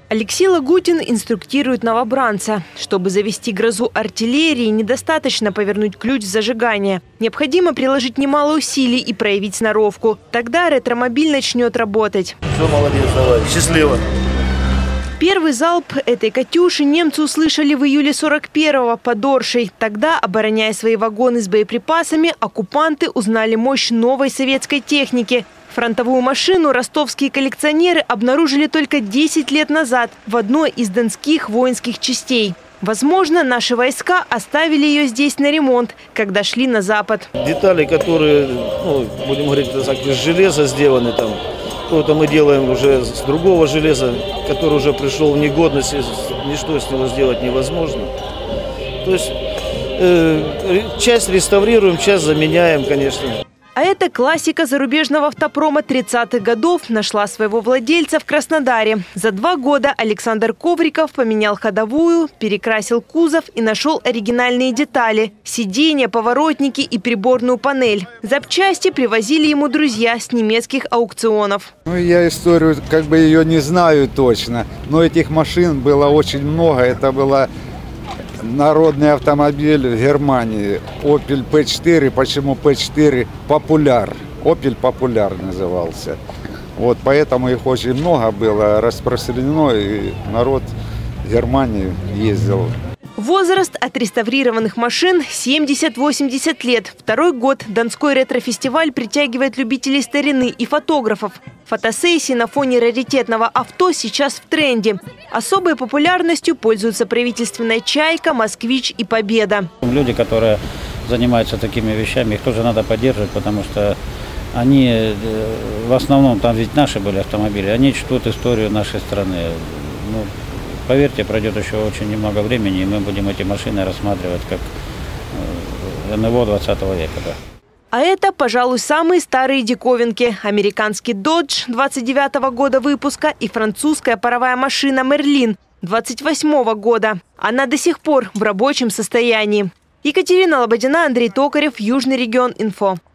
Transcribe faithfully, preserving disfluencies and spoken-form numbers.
Алексей Лагутин инструктирует новобранца. Чтобы завести грозу артиллерии, недостаточно повернуть ключ зажигания. Необходимо приложить немало усилий и проявить сноровку. Тогда ретромобиль начнет работать. Все, молодец, давай. Счастливо. Первый залп этой «Катюши» немцы услышали в июле сорок первого под Оршей. Тогда, обороняя свои вагоны с боеприпасами, оккупанты узнали мощь новой советской техники. Фронтовую машину ростовские коллекционеры обнаружили только десять лет назад в одной из донских воинских частей. Возможно, наши войска оставили ее здесь на ремонт, когда шли на запад. Детали, которые, ну, будем говорить, так, из железа сделаны, там, то мы делаем уже с другого железа, который уже пришел в негодность, ничто с него сделать невозможно. То есть э, часть реставрируем, часть заменяем, конечно. А эта классика зарубежного автопрома тридцатых годов нашла своего владельца в Краснодаре. За два года Александр Ковриков поменял ходовую, перекрасил кузов и нашел оригинальные детали – сиденья, поворотники и приборную панель. Запчасти привозили ему друзья с немецких аукционов. Ну, я историю, как бы ее не знаю точно, но этих машин было очень много. Это была народный автомобиль в Германии, Opel пэ четыре. Почему пэ четыре? Популяр. Opel Популяр назывался. Вот поэтому их очень много было распространено, и народ в Германии ездил. Возраст отреставрированных машин – семьдесят-восемьдесят лет. Второй год Донской ретро-фестиваль притягивает любителей старины и фотографов. Фотосессии на фоне раритетного авто сейчас в тренде. Особой популярностью пользуются правительственная «Чайка», «Москвич» и «Победа». Люди, которые занимаются такими вещами, их тоже надо поддерживать, потому что они, в основном, там ведь наши были автомобили, они чтут историю нашей страны. Ну, поверьте, пройдет еще очень немного времени, и мы будем эти машины рассматривать как эн эв о двадцатого века. Да. А это, пожалуй, самые старые диковинки. Американский «Додж» двадцать девятого года выпуска и французская паровая машина «Мерлин» двадцать восьмого года. Она до сих пор в рабочем состоянии. Екатерина Лободина, Андрей Токарев, Южный регион инфо.